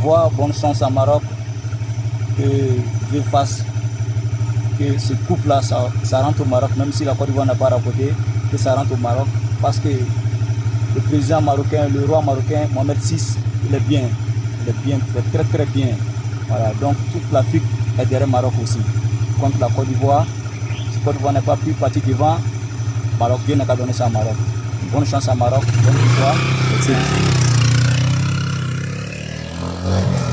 d'Ivoire, bonne chance à Maroc. Que Dieu fasse que ce couple-là, ça rentre au Maroc, même si la Côte d'Ivoire n'a pas rapporté, que ça rentre au Maroc. Parce que le président marocain, le roi marocain, Mohamed VI, il est bien. Il est bien, il est très très bien. Voilà, donc toute l'Afrique est derrière Maroc aussi. Contre la Côte d'Ivoire, si Côte d'Ivoire n'est pas plus parti devant, Maroc, Dieu n'a qu'à donner ça à Maroc. Bonne chance à Maroc, bonne victoire. Merci.